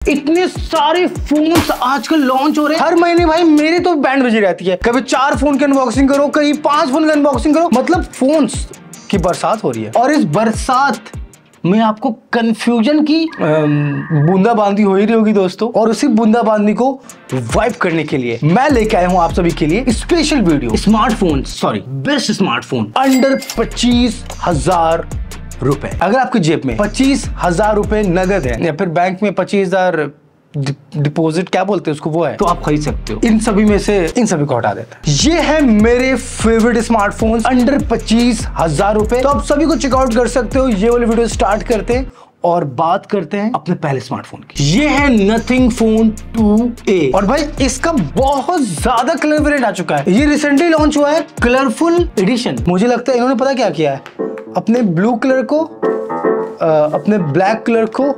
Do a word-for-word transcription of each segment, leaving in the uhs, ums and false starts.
इतने सारे फोन्स आजकल लॉन्च हो रहे हैं हर महीने भाई, मेरी तो बैंड बजी रहती है। कभी चार फोन की अनबॉक्सिंग करो, कहीं पांच फोन की अनबॉक्सिंग करो, मतलब फोन्स की बरसात हो रही है। और इस बरसात में आपको कंफ्यूजन की बूंदाबांदी हो ही रही होगी दोस्तों, और उसी बूंदाबांदी को वाइप करने के लिए मैं लेके आया हूं आप सभी के लिए special video. Smartphone, sorry best smartphone under पच्चीस हजार रुपए। अगर आपकी जेब में पच्चीस हजार रुपए नगद है या फिर बैंक में पच्चीस हजार डिपॉजिट क्या बोलते हैं उसको, वो है, तो आप खरीद सकते हो। इन सभी में से इन सभी को हटा देता है। ये है मेरे फेवरेट स्मार्टफोन अंडर पच्चीस हजार रुपए, तो आप सभी को चेकआउट कर सकते हो। ये वाली वीडियो स्टार्ट करते हैं और बात करते हैं अपने पहले स्मार्टफोन की। ये है नथिंग फोन टू ए, और भाई इसका बहुत ज्यादा कलर वेरिएंट आ चुका है। ये रिसेंटली लॉन्च हुआ है कलरफुल एडिशन। मुझे लगता है इन्होंने पता क्या किया है, अपने ब्लू कलर को आ, अपने ब्लैक कलर को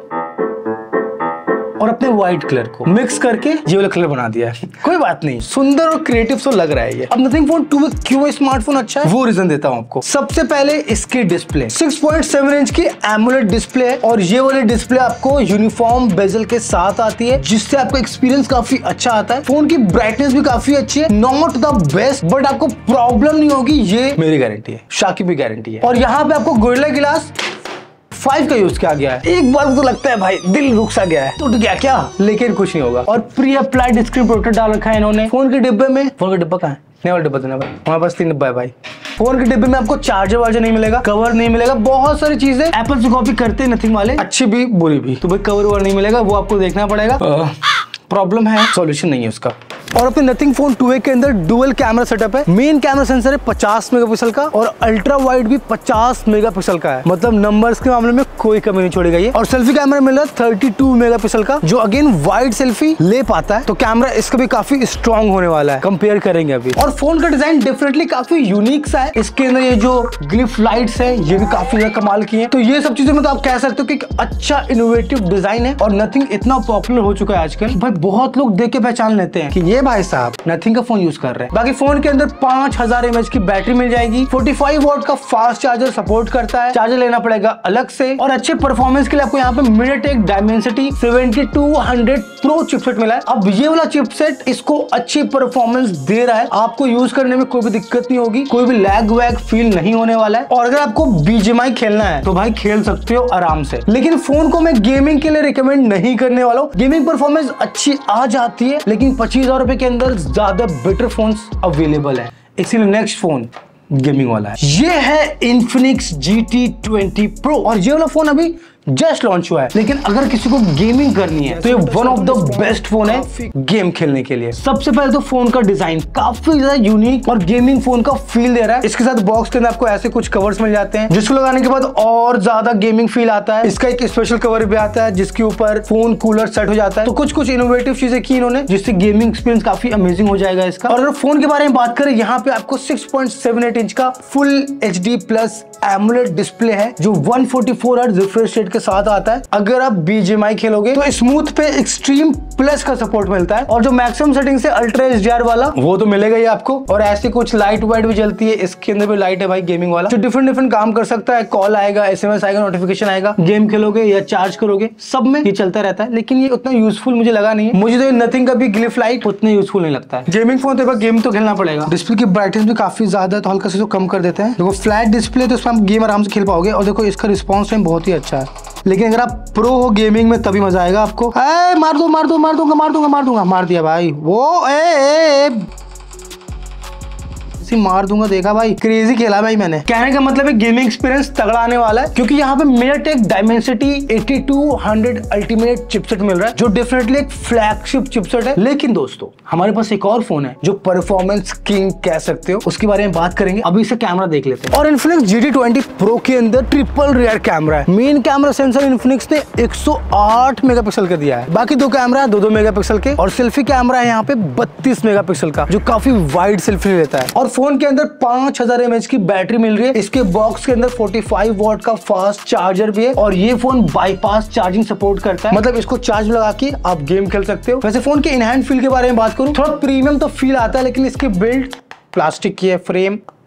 और अपने व्हाइट कलर को मिक्स करके ये वाला कलर बना दिया है। कोई बात नहीं, सुंदर और क्रिएटिव तो लग रहा है ये। अब नथिंग फोन टू में क्यों स्मार्टफोन अच्छा है वो रीजन देता हूं आपको। सबसे पहले इसकी display six point seven inch की एमोलेड डिस्प्ले है, और ये वाली डिस्प्ले आपको यूनिफॉर्म बेजल के साथ आती है, जिससे आपका एक्सपीरियंस काफी अच्छा आता है। फोन की ब्राइटनेस भी काफी अच्छी है, नॉट द बेस्ट बट आपको प्रॉब्लम नहीं होगी, ये मेरी गारंटी है, शाकी भी गारंटी है। और यहाँ पे आपको गोरिल्ला ग्लास फाइव का यूज किया गया है। एक बार तो लगता है भाई दिल रुक सा गया है, टूट गया क्या, लेकिन कुछ नहीं होगा। और प्री अप्लाइड स्क्रीन प्रोटेक्टर डाल रखा है इन्होंने फोन के डिब्बे में। फोन का डिब्बा कहाँ है? नहीं वाला डिब्बा देना भाई, हमारे पास तीन डिब्बा है भाई। फोन के डिब्बे में आपको चार्जर वार्जर नहीं मिलेगा, कवर नहीं मिलेगा, बहुत सारी चीजें एप्पल से कॉपी करते हैं नथिंग वाले, अच्छी भी बुरी भी। तो भाई कवर ववर नहीं मिलेगा, वो आपको देखना पड़ेगा। प्रॉब्लम है, सॉल्यूशन नहीं है उसका। और अपने नथिंग फोन टू ए के अंदर डुअल कैमरा सेटअप है। मेन कैमरा सेंसर है पचास मेगापिक्सल का, और अल्ट्रा वाइड भी पचास मेगापिक्सल का है, मतलब नंबर्स के मामले में कोई कमी नहीं छोड़ेगा ये। और सेल्फी कैमरा मिल रहा है थर्टी टू मेगापिक्सल का, जो अगेन वाइड सेल्फी ले पाता है, तो कैमरा इसका भी काफी स्ट्रॉन्ग होने वाला है, कंपेयर करेंगे अभी। और फोन का डिजाइन डेफिनेटली काफी यूनिक सा है। इसके अंदर ये जो ग्लिफ लाइट्स है ये भी काफी ज्यादा कमाल की है। तो ये सब चीजें मतलब आप कह सकते हो कि अच्छा इनोवेटिव डिजाइन है। और नथिंग इतना पॉपुलर हो चुका है आजकल, भाई बहुत लोग देख के पहचान लेते हैं कि ये भाई साहब नथिंग का फोन यूज कर रहे हैं। बाकी फोन के अंदर पांच हजार एमएच की बैटरी मिल जाएगी, पैंतालीस वॉट का फास्ट चार्जर सपोर्ट करता है, चार्जर लेना पड़ेगा अलग से। और अच्छे परफॉर्मेंस के लिए आपको यहाँ पे MediaTek Dimensity seventy two hundred pro chipset मिला है। अब ये वाला चिपसेट इसको अच्छी परफॉर्मेंस दे रहा है, आपको यूज करने में कोई भी दिक्कत नहीं होगी, कोई भी लैग वैग फील नहीं होने वाला है। और अगर आपको बीजीएमआई खेलना है तो भाई खेल सकते हो आराम से, लेकिन फोन को मैं गेमिंग के लिए रिकमेंड नहीं करने वाला हूँ। गेमिंग परफॉर्मेंस अच्छी आ जाती है, लेकिन पच्चीस हजार रुपए के अंदर ज्यादा बेटर फोन्स अवेलेबल है, इसीलिए नेक्स्ट फोन गेमिंग वाला है। ये है Infinix G T twenty pro, और ये वाला फोन अभी जस्ट लॉन्च हुआ है, लेकिन अगर किसी को गेमिंग करनी है तो ये one of the best phone है गेम खेलने के लिए। सबसे पहले तो फोन का डिजाइन काफी ज्यादा यूनिक और गेमिंग फोन का फील दे रहा है। इसके साथ बॉक्स के अंदर आपको ऐसे कुछ कवर्स मिल जाते हैं, जिसको लगाने के बाद और ज्यादा गेमिंग फील आता है। इसका एक स्पेशल कवर भी आता है जिसके ऊपर फोन कूलर सेट हो जाता है। तो कुछ कुछ इनोवेटिव चीजें की इन्होंने, जिससे गेमिंग एक्सपीरियंस काफी अमेजिंग हो जाएगा इसका। और अगर फोन के बारे में बात करें, यहाँ पे आपको six point seven eight inch का full H D plus AMOLED display है, जो one forty four hertz refresh rate के साथ आता है। अगर आप बीजीएमआई खेलोगे तो स्मूथ पे एक्सट्रीम प्लस का सपोर्ट मिलता है, और जो मैक्सिमम सेटिंग से अल्ट्रा एचडीआर वाला वो तो मिलेगा ही आपको। और ऐसे कुछ लाइट वाइट भी जलती है, इसके अंदर भी लाइट है भाई गेमिंग वाला, जो डिफरेंट डिफरेंट काम कर सकता है। कॉल आएगा, एसएमएस आएगा, नोटिफिकेशन आएगा, गेम खेलोगे या चार्ज करोगे, सब में ये चलता रहता है। लेकिन ये उतना यूजफुल मुझे लगा नहीं है। मुझे तो नथिंग का भी ग्लिफ लाइट उतना यूजफुल नहीं लगता है। गेमिंग फोन तो गेम तो खेलना पड़ेगा। डिस्प्ले की ब्राइटनेस भी काफी ज्यादा है, तो हल्का से तो कम कर देते हैं। देखो फ्लैट डिस्प्ले, तो इसमें आप गेम आराम से खेल पाओगे। और देखो इसका रिस्पॉन्स टाइम बहुत ही अच्छा है, लेकिन अगर आप प्रो हो गेमिंग में तभी मजा आएगा आपको। ए, मार दो मार दो मार दूंगा मार दूंगा मार दूंगा मार दिया भाई वो। ए, ए, ए, मार दूंगा, देखा भाई, क्रेजी खेला भाई मैंने। कहने का मतलब है गेमिंग एक्सपीरियंस तगड़ा आने वाला है, क्योंकि यहाँ पे MediaTek Dimensity eighty two hundred ultimate chipset मिल रहा है, जो डेफिनेटली एक फ्लैगशिप चिपसेट है। लेकिन दोस्तों हमारे पास एक और फोन है जो परफॉर्मेंस किंग कह सकते हो, उसके बारे में बात करेंगे। अभी से कैमरा देख लेते हैं। और Infinix G T twenty pro के अंदर ट्रिपल रियर कैमरा है। मेन कैमरा सेंसर Infinix ने एक सौ आठ मेगापिक्सल का दिया है, बाकी दो कैमरा दो दो मेगापिक्सल के, और सेल्फी कैमरा है यहाँ पे बत्तीस मेगापिक्सल का, जो काफी वाइड सेल्फी लेता है। और फोन के अंदर पांच हजार एमएच की बैटरी मिल रही है। इसके बॉक्स के अंदर पैंतालीस वॉट का फास्ट चार्जर भी है, और ये फोन बाईपास चार्जिंग सपोर्ट करता है, मतलब इसको चार्ज लगा के आप गेम खेल सकते हो। वैसे फोन के इन हैंड फील के बारे में बात करूं, थोड़ा प्रीमियम तो फील आता है, लेकिन इसकी बिल्ड प्लास्टिक की है, फ्रेम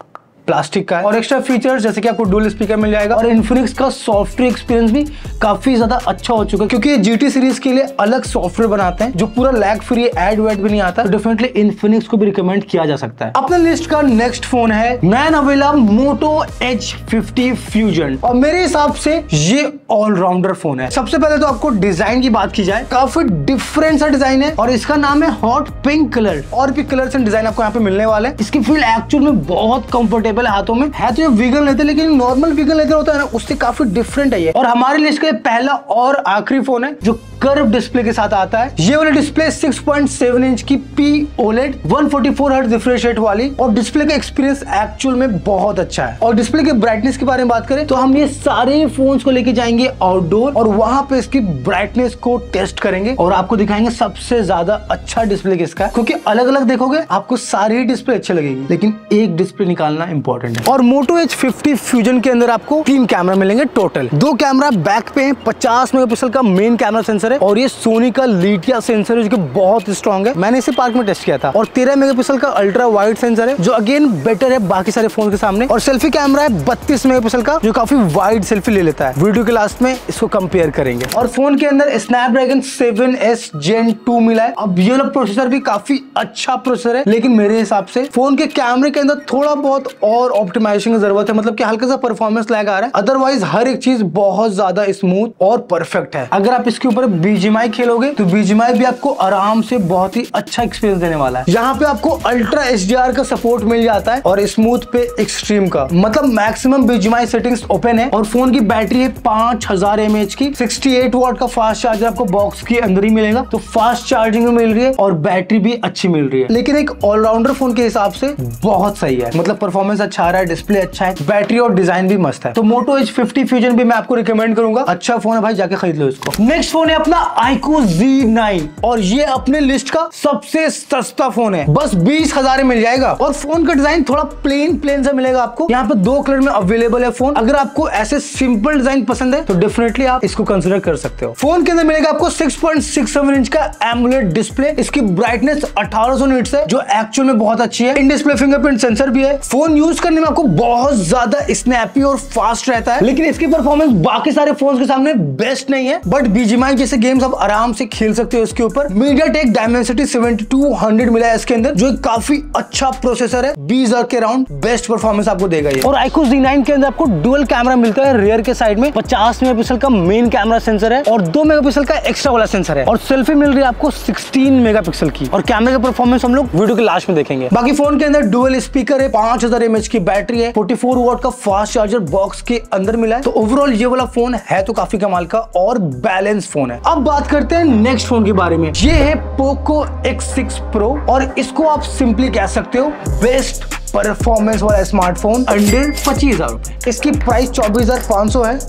प्लास्टिक का है और एक्स्ट्रा फीचर्स जैसे कि आपको डुअल स्पीकर मिल जाएगा और इन्फिनिक्स का सॉफ्टवेयर एक्सपीरियंस भी काफी ज्यादा अच्छा हो चुका है क्योंकि जीटी सीरीज के लिए अलग सॉफ्टवेयर बनाते हैं जो पूरा लैग फ्री, एड वेड भी नहीं आता, तो डेफिनेटली इन्फिनिक्स को भी रिकमेंड किया जा सकता है। अपने लिस्ट का नेक्स्ट फोन है नया नवेला मोटो एच फिफ्टी फ्यूजन और मेरे हिसाब से ये ऑलराउंडर फोन है। सबसे पहले तो आपको डिजाइन की बात की जाए, काफी डिफरेंट सा डिजाइन है और इसका नाम है हॉट पिंक कलर। और भी कलर्स एंड डिजाइन आपको यहाँ पे मिलने वाले हैं। इसकी फील एक्चुअल में बहुत कंफर्टेबल है हाथों में, है तो ये वीगन लेते लेकिन नॉर्मल वीगन लेते होता है ना, उससे काफी डिफरेंट है ये। और हमारे लिस्ट का पहला और आखिरी फोन है जो कर्व डिस्प्ले के साथ आता है। ये वाली display six point seven inch की P OLED one forty four hertz refresh rate वाली और डिस्प्ले का एक्सपीरियंस एक्चुअल में बहुत अच्छा है। और डिस्प्ले के ब्राइटनेस के बारे में बात करें तो हम ये सारे फोन्स को लेके जाएंगे आउटडोर और वहां पे इसकी ब्राइटनेस को टेस्ट करेंगे और आपको दिखाएंगे सबसे ज्यादा अच्छा डिस्प्ले किसका है, क्योंकि अलग अलग देखोगे आपको सारी डिस्प्ले अच्छी लगेगी लेकिन एक डिस्प्ले निकालना इंपॉर्टेंट है। और मोटो एच फिफ्टी फ्यूजन के अंदर आपको तीन कैमरा मिलेंगे टोटल। दो कैमरा बैक पे है, पचास मेगापिक्सल का मेन कैमरा सेंसर है और ये सोनी का लीटिया सेंसर है जो कि बहुत स्ट्रॉन्ग है, मैंने इसे पार्क में टेस्ट किया था। और तेरह मेगापिक्सल का अल्ट्रा वाइड सेंसर है जो अगेन बेटर है बाकी सारे फोन के सामने। और सेल्फी कैमरा है बत्तीस मेगापिक्सल का जो काफी वाइड सेल्फी ले लेता है। वीडियो के लास्ट में इसको कंपेयर करेंगे। और फोन के अंदर Snapdragon seven S gen two मिला है। अब ये वाला प्रोसेसर भी काफी अच्छा प्रोसेसर है लेकिन मेरे हिसाब से फोन के कैमरे के अंदर थोड़ा बहुत और ऑप्टिमाइजेशन की जरूरत है, मतलब कि हल्का सा परफॉर्मेंस लैग आ रहा है, अदरवाइज हर एक चीज बहुत ज्यादा स्मूथ और परफेक्ट है। अगर आप इसके ऊपर बीजीएमआई खेलोगे तो बीजीएमआई भी आपको आराम से बहुत ही अच्छा एक्सपीरियंस देने वाला है। यहाँ पे आपको अल्ट्रा एचडीआर का सपोर्ट मिल जाता है और स्मूथ पे एक्सट्रीम का, मतलब मैक्सिमम बीजीएमआई सेटिंग्स ओपन है। और फोन की बैटरी है पांच हजार एम एच की, सिक्सटी एट वॉट का फास्ट चार्जर आपको बॉक्स के अंदर ही मिलेगा, तो फास्ट चार्जिंग मिल रही है और बैटरी भी अच्छी मिल रही है। लेकिन एक ऑलराउंडर फोन के हिसाब से बहुत सही है, मतलब परफॉर्मेंस अच्छा आ रहा है, डिस्प्ले अच्छा है, बैटरी और डिजाइन भी मस्त है। तो मोटो एच फिफ्टी फ्यूजन भी मैं आपको रिकमेंड करूंगा, अच्छा फोन है भाई, जाके खरीद लो इसको। नेक्स्ट फोन है अपना आईक्यू ज़ी नाइन और ये अपने लिस्ट का सबसे सस्ता फोन है, बस बीस हजार में मिल जाएगा। और फोन का डिजाइन थोड़ा प्लेन प्लेन सा मिलेगा आपको। यहाँ पे दो कलर में अवेलेबल है फोन। अगर आपको ऐसे सिंपल डिजाइन पसंद है तो डेफिनेटली आप इसको कंसिडर कर सकते हो। फोन के अंदर मिलेगा आपको six point six seven inch का एमोलेड डिस्प्ले। इसकी ब्राइटनेस अठारह सौ निट्स है जो एक्चुअल में बहुत अच्छी है। इन डिस्प्ले फिंगरप्रिंट सेंसर भी है। फोन यूज करने में आपको बहुत ज्यादा स्नैपी और फास्ट रहता है, लेकिन इसकी परफॉर्मेंस बाकी सारे फोन के सामने बेस्ट नहीं है, बट बीजीएमआई जैसे गेम्स आप आराम से खेल सकते हो इसके ऊपर। MediaTek Dimensity seventy two hundred मिला है इसके अंदर जो काफी अच्छा प्रोसेसर है, बीस हजार के अराउंड बेस्ट परफॉर्मेंस आपको देगा ये। और आईक्यू ज़ी नाइन के अंदर आपको डुअल कैमरा मिलता है रियर के साइड में, पचास मेगापिक्सल का मेन कैमरा सेंसर है और दो मेगापिक्सल का एक्स्ट्रा वाला सेंसर है। और सेल्फी मिल रही है आपको सिक्सटीन मेगापिक्सल की। और कैमरे का परफॉर्मेंस हम लोग वीडियो के लास्ट में देखेंगे। बाकी फोन के अंदर डुअल स्पीकर है, पांच हजार एमएच की बैटरी है, फोर्टी फोर वॉट का फास्ट चार्जर बॉक्स के अंदर मिला है। तो ओवरऑल ये वाला फोन है तो काफी कमाल का और बैलेंस फोन है। अब बात करते हैं नेक्स्ट फोन के बारे में। ये है पोको एक्स सिक्स प्रो और इसको आप सिंपली कह सकते हो बेस्ट परफॉर्मेंस वाला स्मार्टफोन अंडर पच्चीस हजार रुपए। इसकी प्राइस चौबीस हजार पांच सौ है।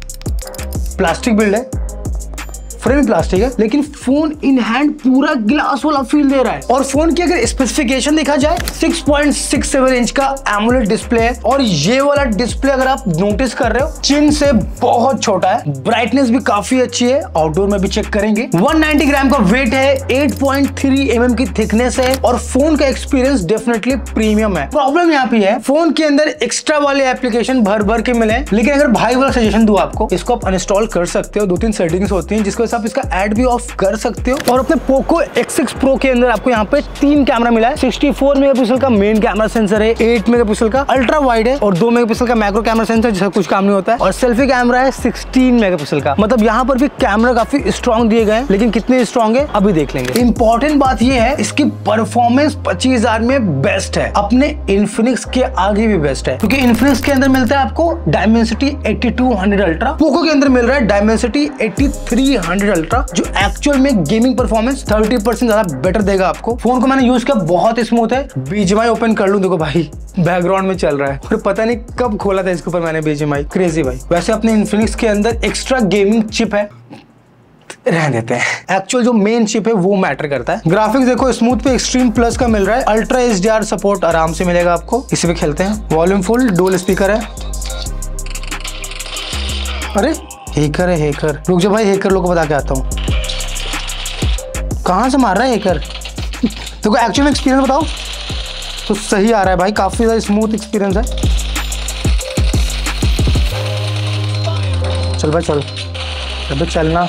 प्लास्टिक बिल्ड है, फ्रेम प्लास्टिक है, लेकिन फोन इन हैंड पूरा ग्लास वाला फील दे रहा है। और फोन की अगर स्पेसिफिकेशन देखा जाए six point six seven inch का एमोलेड डिस्प्ले है और ये वाला डिस्प्ले अगर आप नोटिस कर रहे हो चिन से बहुत छोटा है। ब्राइटनेस भी काफी अच्छी है, आउटडोर में भी चेक करेंगे। वन नाइंटी ग्राम का वेट है, eight point three M M की थिकनेस है और फोन का एक्सपीरियंस डेफिनेटली प्रीमियम है। प्रॉब्लम यहाँ पे है फोन के अंदर एक्स्ट्रा वाले एप्लीकेशन भर भर के मिले, लेकिन अगर भाई वाला सजेशन दूं आपको, इसको आप अनइंस्टॉल कर सकते हो। दो तीन सेटिंग्स होती हैं जिसको आप इसका ऐड भी ऑफ कर सकते हो। और अपने पोको एक्स सिक्स प्रो के अंदर आपको यहाँ पे तीन कैमरा मिला है। सिक्सटी फोर मेगापिक्सल का मेन कैमरा सेंसर है, एट मेगापिक्सल का अल्ट्रा वाइड है और दो मेगापिक्सल का मैक्रो कैमरा सेंसर जिसका कुछ काम नहीं होता है। और सेल्फी कैमरा है सिक्सटीन मेगापिक्सल का। मतलब यहाँ पर भी कैमरा काफी स्ट्रॉन्ग दिए गए, लेकिन कितने स्ट्रॉन्ग है अभी देख लेंगे। इंपॉर्टेंट बात ये है इसकी परफॉर्मेंस पच्चीस हजार में बेस्ट है, अपने इन्फिनिक्स के आगे भी बेस्ट है, क्योंकि इन्फिनिक्स के अंदर मिलता है आपको Dimensity eighty two hundred ultra, Poco के अंदर मिल रहा है Dimensity eighty three hundred ultra जो एक्चुअल में गेमिंग परफॉर्मेंस थर्टी परसेंट ज्यादा बेटर देगा आपको। फोन को मैंने यूज किया, बहुत स्मूथ है। बीजीएमआई ओपन कर लूं, देखो भाई बैकग्राउंड में चल रहा है और पता नहीं कब खोला था इसके ऊपर मैंने बीजीएमआई, क्रेजी भाई। वैसे अपने इन्फिनिक्स के अंदर एक्स्ट्रा गेमिंग चिप है, रहने देते हैं। एक्चुअल जो मेन चिप है वो मैटर करता है। ग्राफिक्स देखो स्मूथ पे एक्सट्रीम प्लस का मिल रहा है, अल्ट्रा एचडीआर सपोर्ट आराम से मिलेगा आपको, इसी पे खेलते हैं। वॉल्यूम फुल, डुअल स्पीकर है। अरे हैकर है, हैकर रुक जा भाई, हैकर लोग को बता के आता हूँ। कहाँ से मार रहा है हैकर? तो एक्चुअल में एक्सपीरियंस बताओ। तो सही आ रहा है भाई, काफी ज्यादा स्मूथ एक्सपीरियंस है। चल भाई चल, अबे चलना।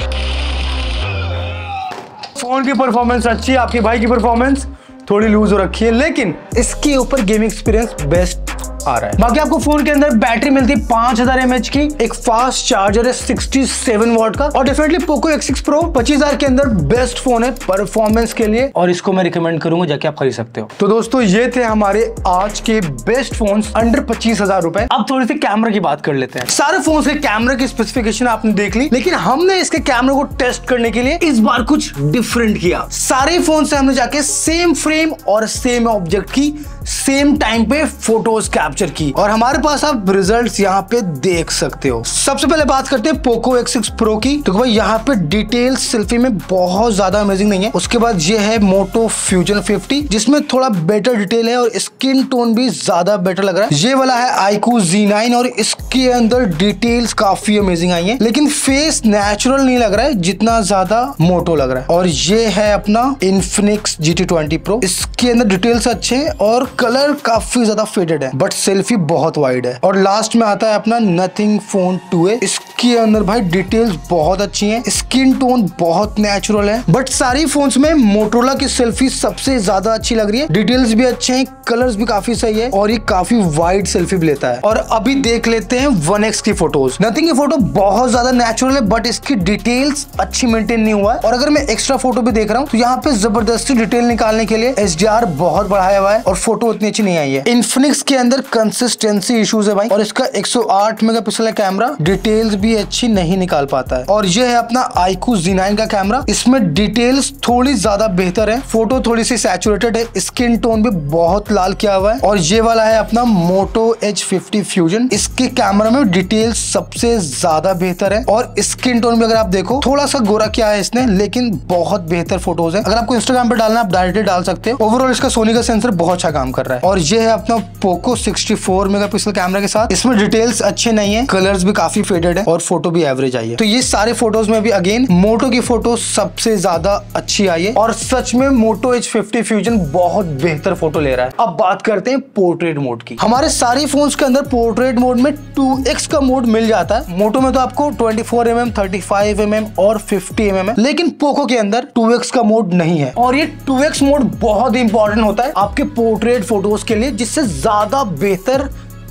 फोन की परफॉर्मेंस अच्छी है, आपके भाई की परफॉर्मेंस थोड़ी लूज हो रखी है, लेकिन इसके ऊपर गेमिंग एक्सपीरियंस बेस्ट आ रहा है। बाकी आपको फोन के अंदर बैटरी मिलती है पांच हजार एम एच की, एक फास्ट चार्जर है सड़सठ वॉट का, और definitely Poco X six pro पच्चीस हजार के अंदर बेस्ट फोन है परफॉर्मेंस के लिए, और इसको मैं रिकमेंड करूंगा, जाके आप खरीद सकते हो। तो दोस्तों ये थे हमारे आज के बेस्ट फोन्स अंडर पच्चीस हजार रुपए। अब थोड़ी सी कैमरा की बात कर लेते हैं। सारे फोन्स के कैमरा की स्पेसिफिकेशन आपने देख ली, लेकिन हमने इसके कैमरा को टेस्ट करने के लिए इस बार कुछ डिफरेंट किया। सारे फोन से हमने जाके सेम फ्रेम और सेम ऑब्जेक्ट की सेम टाइम पे फोटोज कैप्चर की, और हमारे पास आप रिजल्ट्स यहाँ पे देख सकते हो। सबसे पहले बात करते हैं पोको एक्स सिक्स प्रो की। तो भाई यहाँ पे डिटेल्स सेल्फी में बहुत ज्यादा अमेजिंग नहीं है। उसके बाद ये है मोटो फ्यूजन फिफ्टी, जिसमें थोड़ा बेटर डिटेल है और स्किन टोन भी ज्यादा बेटर लग रहा है। ये वाला है आईक्यू ज़ी नाइन, और इसके अंदर डिटेल्स काफी अमेजिंग आई है, लेकिन फेस नेचुरल नहीं लग रहा है जितना ज्यादा मोटो लग रहा है। और ये है अपना Infinix G T twenty pro, इसके अंदर डिटेल्स अच्छे हैं और कलर काफी ज्यादा फेडेड है, बट सेल्फी बहुत वाइड है। और लास्ट में आता है अपना नथिंग फोन टू ए, इसके अंदर भाई डिटेल्स बहुत अच्छी हैं, स्किन टोन बहुत नेचुरल है, बट सारी फोन्स में मोटोरोला की सेल्फी सबसे ज्यादा अच्छी लग रही है। डिटेल्स भी अच्छे हैं, कलर्स भी काफी सही है, और ये काफी वाइड सेल्फी भी लेता है। और अभी देख लेते हैं वन एक्स की फोटोज। नथिंग की फोटो बहुत ज्यादा नेचुरल है, बट इसकी डिटेल्स अच्छी मेंटेन नहीं हुआ है। और अगर मैं एक्स्ट्रा फोटो भी देख रहा हूँ तो यहाँ पे जबरदस्ती डिटेल निकालने के लिए एच डी आर बहुत बढ़ाया हुआ है, और फोटो उतनी अच्छी नहीं आई है। इन्फिनिक्स के अंदर कंसिस्टेंसी इश्यूज है भाई, और इसका एक सौ आठ मेगापिक्सल का कैमरा डिटेल्स भी अच्छी नहीं निकाल पाता है। और ये है अपना आईक्यू ज़ी नाइन का कैमरा, इसमें डिटेल्स थोड़ी ज्यादा बेहतर है, फोटो थोड़ी सी सैचुरेटेड है, स्किन टोन भी बहुत लाल किया हुआ है। और ये वाला है अपना मोटो एच फिफ्टी फ्यूजन, इसके कैमरा में डिटेल्स सबसे ज्यादा बेहतर है, और स्किन टोन भी अगर आप देखो थोड़ा सा गोरा किया है इसने, लेकिन बहुत बेहतर फोटोज है। अगर आपको इंस्टाग्राम पे डालना आप डायरेक्टली डाल सकते हो। ओवरऑल इसका सोनी का सेंसर बहुत अच्छा काम कर रहा है। और ये है अपना Poco sixty four megapixel camera के साथ, इसमें डिटेल्स अच्छे नहीं है, कलर्स भी काफी फेडेड है, और फोटो भी एवरेज आई है। तो ये सारे फोटोज में भी अगेन मोटो की फोटो सबसे ज्यादा अच्छी आई है, और सच में मोटो एच फिफ्टी फ्यूजन बहुत बेहतर फोटो ले रहा है। अब बात करते हैं पोर्ट्रेट मोड की। हमारे सारे फोन्स के अंदर पोर्ट्रेट मोड में टू एक्स का मोड मिल जाता है। मोटो में तो आपको twenty four M M, thirty five M M और फिफ्टी एम एम है, लेकिन पोको के अंदर टू एक्स का मोड नहीं है, और ये टू एक्स मोड बहुत इंपॉर्टेंट होता है आपके पोर्ट्रेट फोटोज के लिए, जिससे ज्यादा बेहतर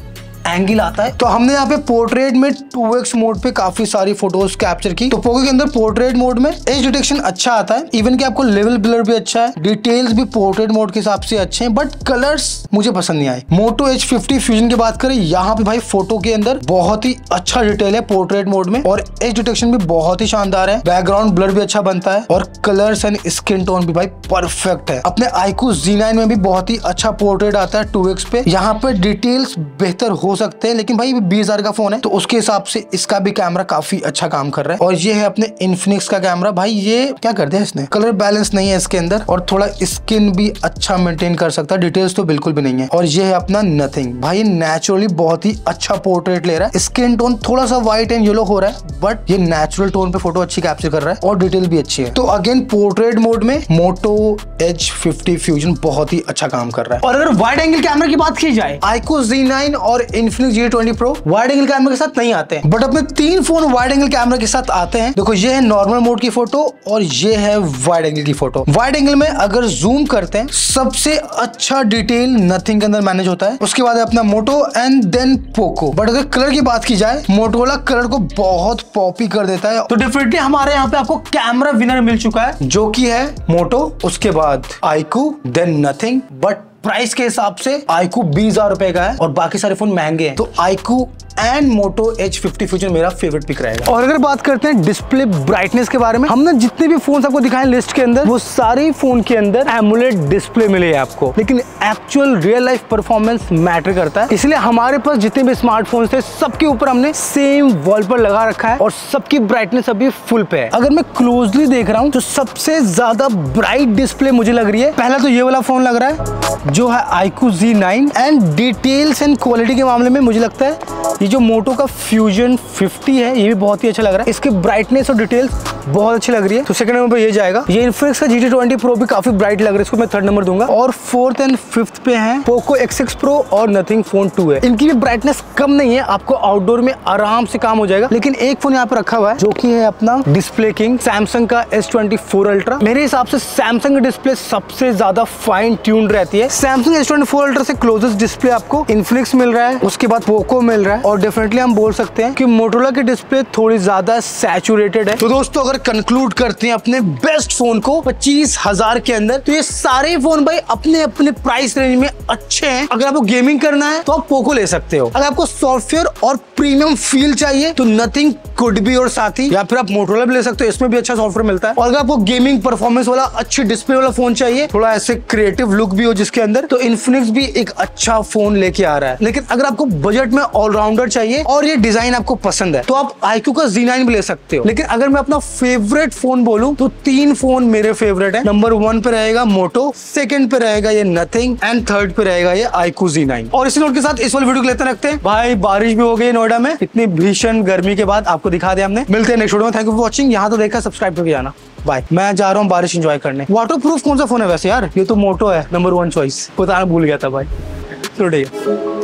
एंगल आता है। तो हमने यहाँ पे पोर्ट्रेट में टू एक्स मोड पे काफी सारी फोटोज कैप्चर की। तो पोको के अंदर पोर्ट्रेट मोड में एज डिटेक्शन अच्छा आता है, इवन कि आपको लेवल ब्लर भी अच्छा है, डिटेल्स भी पोर्ट्रेट मोड के हिसाब से अच्छे हैं, बट कलर्स मुझे पसंद नहीं आए। मोटो एच फिफ्टी फ्यूजन की बात करें, यहाँ पे भाई फोटो के अंदर बहुत ही अच्छा डिटेल है पोर्ट्रेट मोड में, और एज डिटेक्शन भी बहुत ही शानदार है, बैकग्राउंड ब्लर भी अच्छा बनता है, और कलर्स एंड स्किन टोन भी भाई परफेक्ट है। अपने आईक्यू ज़ी नाइन में भी बहुत ही अच्छा पोर्ट्रेट आता है टू एक्स पे, यहाँ पे डिटेल्स बेहतर हो सकते हैं, लेकिन भाई बीस हजार का फोन है तो उसके हिसाब से इसका भी कैमरा काफी अच्छा काम कर रहा है। और ये है अपने इन्फिनिक्स का कैमरा, भाई ये क्या कर दिया इसने, कलर बैलेंस नहीं है इसके अंदर, और थोड़ा स्किन भी अच्छा मेंटेन कर सकता है, डिटेल्स तो बिल्कुल भी नहीं है। और ये है अपना नथिंग, भाई नेचुरली बहुत ही अच्छा पोर्ट्रेट ले रहा है, स्किन टोन थोड़ा सा व्हाइट एंड येलो हो रहा है, बट ये नेचुरल टोन पे फोटो अच्छी कैप्चर कर रहा है, और डिटेल भी अच्छी है। तो अगेन पोर्ट्रेट मोड में मोटो एच फिफ्टी फ्यूजन बहुत ही अच्छा काम कर रहा है। और अगर वाइड एंगल कैमरा की बात की जाए, आईक्यू ज़ी नाइन और Infinix G T twenty pro wide angle camera के साथ नहीं आते हैं, बट अपने तीन फोन वाइड एंगल कैमरा के साथ आते हैं। देखो ये है नॉर्मल मोड की फोटो, और ये है वाइड एंगल की फोटो। वाइड एंगल में अगर जूम करते हैं सबसे अच्छा डिटेल नथिंग के अंदर मैनेज होता है, उसके बाद है अपना Moto and then Poco. But अगर कलर की बात की जाए, मोटोरोला कलर को बहुत पॉपी कर देता है। तो डेफिनेटली हमारे यहाँ पे आपको कैमरा विनर मिल चुका है, जो कि है मोटो, उसके बाद iQOO, then Nothing. But price के हिसाब से आईक्यू बीस हजार रुपए का है, और बाकी सारे फोन महंगे हैं, तो iQOO and Moto edge fifty fusion मेरा फेवरेट पिक रहेगा। और अगर बात करते हैं डिस्प्ले ब्राइटनेस के बारे में, हमने जितने भी फोन आपको दिखाए लिस्ट के अंदर, वो सारे फोन के अंदर एमोलेड डिस्प्ले मिले है आपको, लेकिन actual real life performance matter करता है, इसलिए हमारे पास जितने भी स्मार्टफोन्स थे सबके ऊपर हमने सेम वॉल पर लगा रखा है, और सबकी ब्राइटनेस अभी फुल पे है। अगर मैं क्लोजली देख रहा हूँ तो सबसे ज्यादा ब्राइट डिस्प्ले मुझे लग रही है, पहला तो ये वाला फोन लग रहा है जो है iQOO Z nine, and details and quality के मामले में मुझे लगता है ये जो मोटो का फ्यूजन फिफ्टी है ये भी बहुत ही अच्छा लग रहा है, इसकी ब्राइटनेस और डिटेल्स बहुत अच्छी लग रही है। तो सेकंड नंबर पे ये जाएगा। ये इन्फिनिक्स का जी टी ट्वेंटी प्रो भी काफी ब्राइट लग रहा है, इसको मैं थर्ड नंबर दूंगा। और फोर्थ एंड फिफ्थ पे है पोको एक्स सिक्स प्रो और नथिंग फोन टू है। इनकी भी ब्राइटनेस कम नहीं है, आपको आउटडोर में आराम से काम हो जाएगा। लेकिन एक फोन यहाँ पे रखा हुआ है जो कि है अपना डिस्प्ले किंग सैमसंग का एस ट्वेंटी फोर अल्ट्रा। मेरे हिसाब से सैमसंग की डिस्प्ले सबसे ज्यादा फाइन ट्यून रहती है। Samsung S twenty four ultra से क्लोजेस्ट डिस्प्ले आपको इन्फिनिक्स मिल रहा है, उसके बाद पोको मिल रहा है, और डेफिनेटली हम बोल सकते हैं कि मोटोरोला की डिस्प्ले थोड़ी ज्यादा सैचुरेटेड है। तो दोस्तों अगर कंक्लूड करते हैं अपने बेस्ट फोन को पच्चीस हजार के अंदर, तो ये सारे फोन भाई अपने अपने प्राइस रेंज में अच्छे हैं। अगर आपको गेमिंग करना है तो आप पोको ले सकते हो, अगर आपको सॉफ्टवेयर और प्रीमियम फील चाहिए तो नथिंग कुड बी और साथी, या फिर आप मोटोरोला भी ले सकते हो, इसमें भी अच्छा सॉफ्टवेयर मिलता है। और अगर आपको गेमिंग परफॉर्मेंस वाला अच्छी डिस्प्ले वाला फोन चाहिए, थोड़ा ऐसे क्रिएटिव लुक भी हो जिसके अंदर, तो इन्फिनिक्स भी एक अच्छा फोन लेके आ रहा है। लेकिन अगर आपको बजट में ऑलराउंडर चाहिए और ये डिजाइन आपको पसंद है तो आप आईक्यू का जी नाइन भी ले सकते हो। लेकिन अगर मैं अपना फेवरेट फोन बोलूं तो तीन फोन मेरे फेवरेट है। नंबर वन पे रहेगा मोटो, सेकंड पे रहेगा ये नथिंग, एंड थर्ड पे रहेगा ये आईक्यू जी नाइन। और इसी नोट के साथ इस वाली वीडियो को लेते रखते हैं। भाई बारिश भी हो गई नोएडा में, इतनी भीषण गर्मी के बाद आपको दिखा दिया हमने। मिलते हैं नेक्स्ट वीडियो में। Thank you for watching. यहाँ तो देखा सब्सक्राइब करके जाना। बाय। मैं जा रहा हूँ बारिश एंजॉय करने। वाटर प्रूफ कौन सा फोन है वैसे यार? ये तो मोटो है नंबर वन चॉइस, बताना भूल गया था भाई। तो